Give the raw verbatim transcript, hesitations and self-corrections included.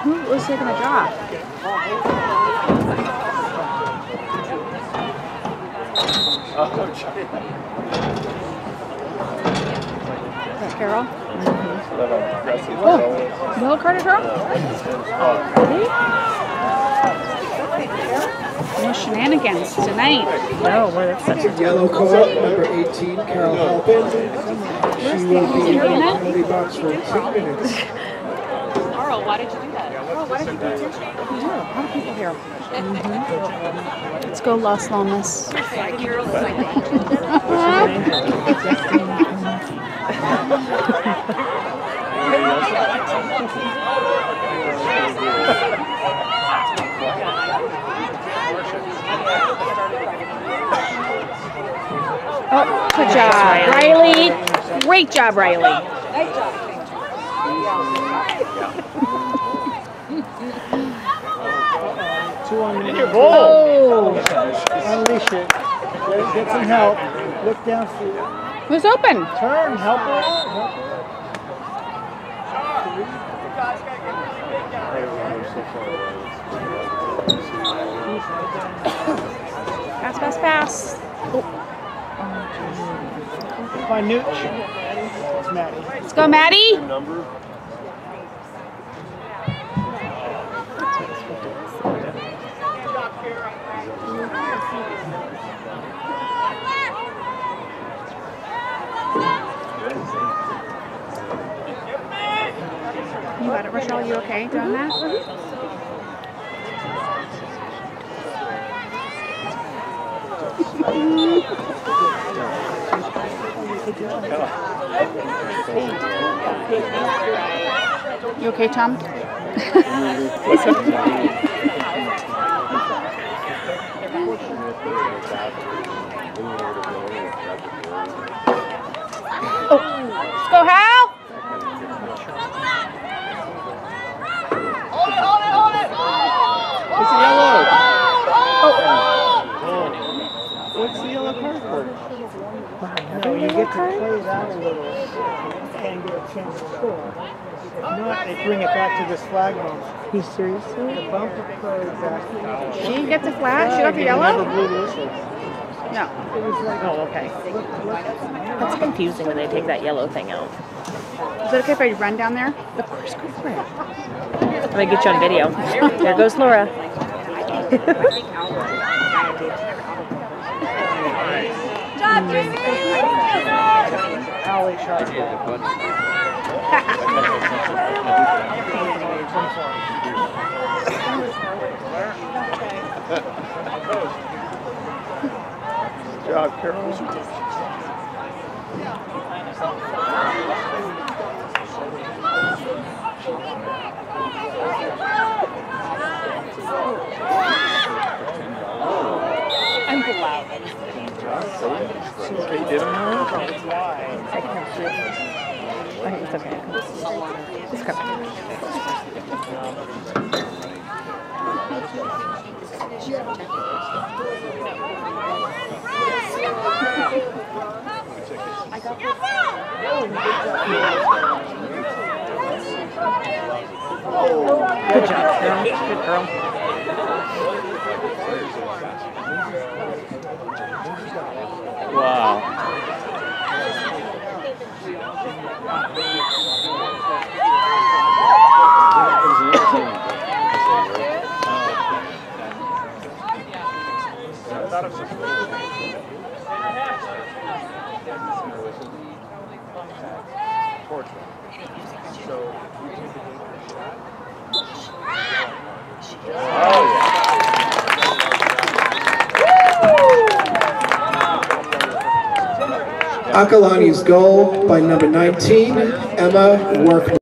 Who was taking a job? Is that Carol? Mm-hmm. Oh, yellow carded girl? Really? No shenanigans tonight. No, well, that's such a yellow card, number eighteen, Carol Halpin. She will be in the penalty box for two minutes. Carl, why did you do that? Carl, why did you pay attention? Yeah, a lot of people here. Mm-hmm. Let's go Los Lomas. Oh, good job, Riley. Great job, Riley. Great job. Two on in your bowl. Oh. Unleash it. Get, get some help. Look down for you. Who's open? Turn. Help her. Help her. Pass, pass, pass. Oh. By Nooch. It's Maddie. Let's go, Maddie. You got it, Rochelle. You okay doing that? You okay, Tom? Oh, let's go, Hal! What's the yellow? Oh. What's the yellow card for? No, you get to play that a little and get a chance to score. If not, they bring it back to this flag moment. You serious? The bumper goes back. She gets a flag? She got the yellow? Never blew the whistle. No. It was like, Oh, okay. That's confusing when they take that yellow thing out. Is it okay if I run down there? Of course, go for it. I'm gonna get you on video. There goes Laura. Job, Jamie! alley shot. Good job, Carol. I'm loud. Okay, did it now? I can have three. Okay, it's okay. Just come back. I got this. Good job, girl. Good girl. Wow. Akalani's goal by number nineteen, Emma Workman.